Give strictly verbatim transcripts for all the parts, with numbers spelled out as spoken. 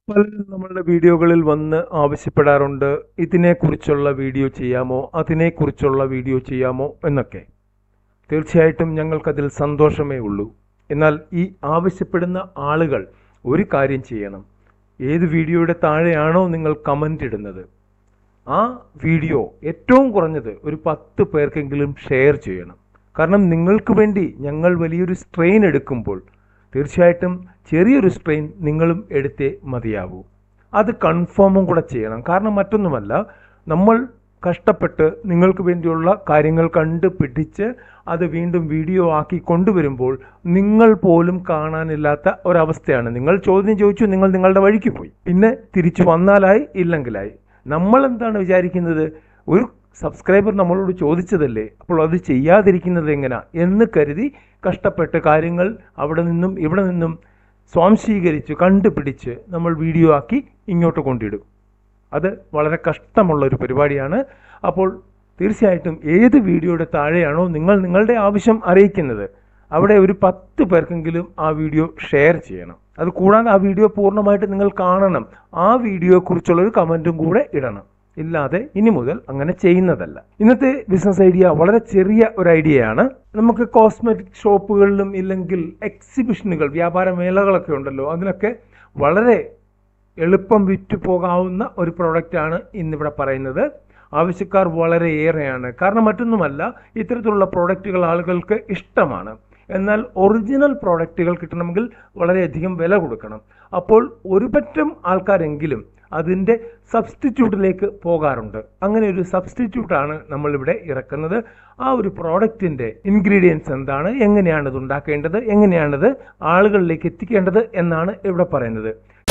പലരും നമ്മളുടെ വീഡിയോകളിൽ വന്ന് ആവശ്യപ്പെടാറുണ്ട്, ഇതിനെക്കുറിച്ചുള്ള വീഡിയോ ചെയ്യാമോ, അതിനെക്കുറിച്ചുള്ള വീഡിയോ ചെയ്യാമോ എന്നൊക്കെ. തീർച്ചയായിട്ടും ഞങ്ങൾക്കതിൽ സന്തോഷമേ ഉള്ളൂ. എന്നാൽ ഈ ആവശ്യപ്പെടുന്ന ആളുകൾ ഒരു കാര്യം ചെയ്യണം. ഏത് വീഡിയോയുടെ താഴെയാണോ നിങ്ങൾ കമൻ്റ് ഇടുന്നത്, ആ വീഡിയോ ഏറ്റവും കുറഞ്ഞത് ഒരു പത്ത് പേർക്കെങ്കിലും ഷെയർ ചെയ്യണം. കാരണം നിങ്ങൾക്ക് വേണ്ടി ഞങ്ങൾ വലിയൊരു സ്ട്രെയിൻ എടുക്കുമ്പോൾ തീർച്ചയായിട്ടും ചെറിയൊരു സ്ട്രെയിൻ നിങ്ങളും എടുത്തേ മതിയാവൂ. അത് കൺഫേമും കൂടെ ചെയ്യണം. കാരണം മറ്റൊന്നുമല്ല, നമ്മൾ കഷ്ടപ്പെട്ട് നിങ്ങൾക്ക് വേണ്ടിയുള്ള കാര്യങ്ങൾ കണ്ടുപിടിച്ച് അത് വീണ്ടും വീഡിയോ ആക്കി കൊണ്ടുവരുമ്പോൾ നിങ്ങൾ പോലും കാണാനില്ലാത്ത ഒരവസ്ഥയാണ്. നിങ്ങൾ ചോദ്യം ചോദിച്ചു, നിങ്ങൾ നിങ്ങളുടെ വഴിക്ക് പോയി, പിന്നെ തിരിച്ചു വന്നാലായി, ഇല്ലെങ്കിലായി. നമ്മൾ എന്താണ് വിചാരിക്കുന്നത്, ഒരു സബ്സ്ക്രൈബർ നമ്മളോട് ചോദിച്ചതല്ലേ, അപ്പോൾ അത് ചെയ്യാതിരിക്കുന്നത് എങ്ങനെയാ എന്ന് കരുതി കഷ്ടപ്പെട്ട് കാര്യങ്ങൾ അവിടെ നിന്നും ഇവിടെ നിന്നും സ്വാംശീകരിച്ച് കണ്ടുപിടിച്ച് നമ്മൾ വീഡിയോ ആക്കി ഇങ്ങോട്ട് കൊണ്ടിടും. അത് വളരെ കഷ്ടമുള്ള ഒരു പരിപാടിയാണ്. അപ്പോൾ തീർച്ചയായിട്ടും ഏത് വീഡിയോയുടെ താഴെയാണോ നിങ്ങൾ നിങ്ങളുടെ ആവശ്യം അറിയിക്കുന്നത്, അവിടെ ഒരു പത്ത് പേർക്കെങ്കിലും ആ വീഡിയോ ഷെയർ ചെയ്യണം. അത് കൂടാതെ ആ വീഡിയോ പൂർണ്ണമായിട്ട് നിങ്ങൾ കാണണം. ആ വീഡിയോയെക്കുറിച്ചുള്ളൊരു കമൻറ്റും കൂടെ ഇടണം. ഇല്ലാതെ ഇനി മുതൽ അങ്ങനെ ചെയ്യുന്നതല്ല. ഇന്നത്തെ ബിസിനസ് ഐഡിയ വളരെ ചെറിയ ഒരു ഐഡിയയാണ്. നമുക്ക് കോസ്മെറ്റിക് ഷോപ്പുകളിലും ഇല്ലെങ്കിൽ എക്സിബിഷനുകൾ, വ്യാപാര മേളകളൊക്കെ ഉണ്ടല്ലോ, അതിനൊക്കെ വളരെ എളുപ്പം വിറ്റു പോകാവുന്ന ഒരു പ്രോഡക്റ്റാണ് ഇന്നിവിടെ പറയുന്നത്. ആവശ്യക്കാർ വളരെ ഏറെയാണ്. കാരണം മറ്റൊന്നുമല്ല, ഇത്തരത്തിലുള്ള പ്രോഡക്റ്റുകൾ ആളുകൾക്ക് ഇഷ്ടമാണ്. എന്നാൽ ഒറിജിനൽ പ്രോഡക്റ്റുകൾ കിട്ടണമെങ്കിൽ വളരെയധികം വില കൊടുക്കണം. അപ്പോൾ ഒരു പറ്റം ആൾക്കാരെങ്കിലും അതിൻ്റെ സബ്സ്റ്റിറ്റ്യൂട്ടിലേക്ക് പോകാറുണ്ട്. അങ്ങനെ ഒരു സബ്സ്റ്റിറ്റ്യൂട്ടാണ് നമ്മളിവിടെ ഇറക്കുന്നത്. ആ ഒരു പ്രോഡക്റ്റിൻ്റെ ഇൻഗ്രീഡിയൻസ് എന്താണ്, എങ്ങനെയാണ് ഇത് ഉണ്ടാക്കേണ്ടത്, എങ്ങനെയാണിത് ആളുകളിലേക്ക് എത്തിക്കേണ്ടത് എന്നാണ് ഇവിടെ പറയുന്നത്.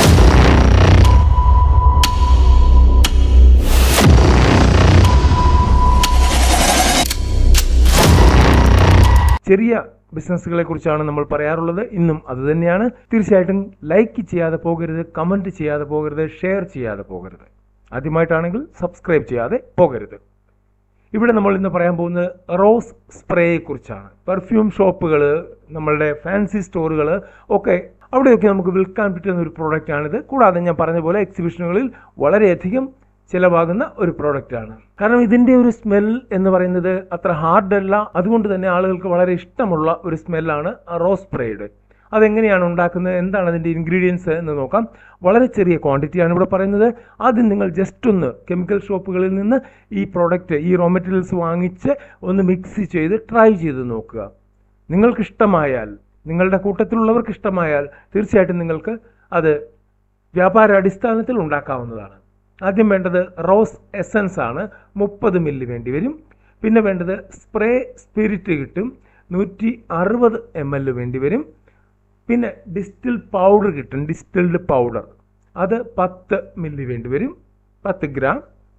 ചെറിയ ബിസിനസ്സുകളെ കുറിച്ചാണ് നമ്മൾ പറയാറുള്ളത്. ഇന്നും അത് തന്നെയാണ്. തീർച്ചയായിട്ടും ലൈക്ക് ചെയ്യാതെ പോകരുത്, കമൻറ്റ് ചെയ്യാതെ പോകരുത്, ഷെയർ ചെയ്യാതെ പോകരുത്. ആദ്യമായിട്ടാണെങ്കിൽ സബ്സ്ക്രൈബ് ചെയ്യാതെ പോകരുത്. ഇവിടെ നമ്മൾ ഇന്ന് പറയാൻ പോകുന്നത് റോസ് സ്പ്രേയെ കുറിച്ചാണ്. പെർഫ്യൂം ഷോപ്പുകൾ, നമ്മളുടെ ഫാൻസി സ്റ്റോറുകൾ ഒക്കെ, അവിടെയൊക്കെ നമുക്ക് വിൽക്കാൻ പറ്റുന്ന ഒരു പ്രോഡക്റ്റാണിത്. കൂടാതെ ഞാൻ പറഞ്ഞ പോലെ എക്സിബിഷനുകളിൽ വളരെയധികം ചിലവാകുന്ന ഒരു പ്രോഡക്റ്റാണ്. കാരണം ഇതിൻ്റെ ഒരു സ്മെൽ എന്ന് പറയുന്നത് അത്ര ഹാർഡല്ല. അതുകൊണ്ട് തന്നെ ആളുകൾക്ക് വളരെ ഇഷ്ടമുള്ള ഒരു സ്മെല്ലാണ് റോസ് സ്പ്രേയുടെ. അതെങ്ങനെയാണ് ഉണ്ടാക്കുന്നത്, എന്താണ് അതിൻ്റെ ഇൻഗ്രീഡിയൻസ് എന്ന് നോക്കാം. വളരെ ചെറിയ ക്വാണ്ടിറ്റിയാണ് ഇവിടെ പറയുന്നത്. ആദ്യം നിങ്ങൾ ജസ്റ്റ് ഒന്ന് കെമിക്കൽ ഷോപ്പുകളിൽ നിന്ന് ഈ പ്രോഡക്റ്റ്, ഈ റോ മെറ്റീരിയൽസ് വാങ്ങിച്ച് ഒന്ന് മിക്സ് ചെയ്ത് ട്രൈ ചെയ്ത് നോക്കുക. നിങ്ങൾക്കിഷ്ടമായാൽ, നിങ്ങളുടെ കൂട്ടത്തിലുള്ളവർക്ക് ഇഷ്ടമായാൽ തീർച്ചയായിട്ടും നിങ്ങൾക്ക് അത് വ്യാപാര അടിസ്ഥാനത്തിൽ ഉണ്ടാക്കാവുന്നതാണ്. ആദ്യം വേണ്ടത് റോസ് എസൻസ് ആണ്. മുപ്പത് മില്ലി വേണ്ടി വരും. പിന്നെ വേണ്ടത് സ്പ്രേ സ്പിരിറ്റ് കിട്ടും, നൂറ്റി അറുപത് എം എൽ വേണ്ടി വരും. പിന്നെ ഡിസ്റ്റിൽ പൗഡർ കിട്ടും, ഡിസ്റ്റിൽഡ് പൗഡർ, അത് പത്ത് മില്ലി വേണ്ടി വരും, പത്ത് ഗ്രാം.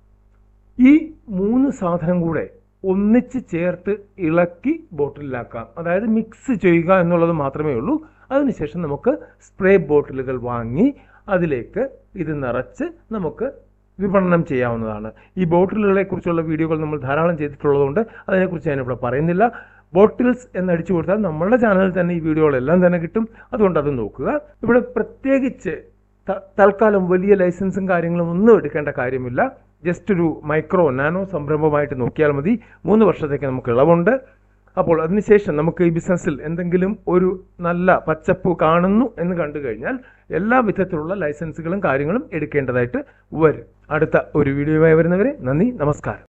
ഈ മൂന്ന് സാധനം കൂടെ ഒന്നിച്ച് ചേർത്ത് ഇളക്കി ബോട്ടിലാക്കാം. അതായത് മിക്സ് ചെയ്യുക എന്നുള്ളത് മാത്രമേ ഉള്ളൂ. അതിനുശേഷം നമുക്ക് സ്പ്രേ ബോട്ടിലുകൾ വാങ്ങി അതിലേക്ക് ഇത് നിറച്ച് നമുക്ക് വിപണനം ചെയ്യാവുന്നതാണ്. ഈ ബോട്ടിലുകളെ കുറിച്ചുള്ള വീഡിയോകൾ നമ്മൾ ധാരാളം ചെയ്തിട്ടുള്ളതുകൊണ്ട് അതിനെക്കുറിച്ച് ഞാനിവിടെ പറയുന്നില്ല. ബോട്ടിൽസ് എന്നടിച്ചു കൊടുത്താൽ നമ്മളുടെ ചാനലിൽ തന്നെ ഈ വീഡിയോകളെല്ലാം തന്നെ കിട്ടും. അതുകൊണ്ട് അത് നോക്കുക. ഇവിടെ പ്രത്യേകിച്ച് തൽക്കാലം വലിയ ലൈസൻസും കാര്യങ്ങളും ഒന്നും എടുക്കേണ്ട കാര്യമില്ല. ജസ്റ്റ് ഒരു മൈക്രോ നാനോ സംരംഭമായിട്ട് നോക്കിയാൽ മതി. മൂന്ന് വർഷത്തേക്ക് നമുക്ക് ഇളവുണ്ട്. അപ്പോൾ അതിനുശേഷം നമുക്ക് ഈ ബിസിനസ്സിൽ എന്തെങ്കിലും ഒരു നല്ല പച്ചപ്പ് കാണുന്നു എന്ന് കണ്ടു കഴിഞ്ഞാൽ എല്ലാ വിധത്തിലുള്ള ലൈസൻസുകളും കാര്യങ്ങളും എടുക്കേണ്ടതായിട്ട് വരും. അടുത്ത ഒരു വീഡിയോയുമായി വരുന്നവരെ നന്ദി, നമസ്കാരം.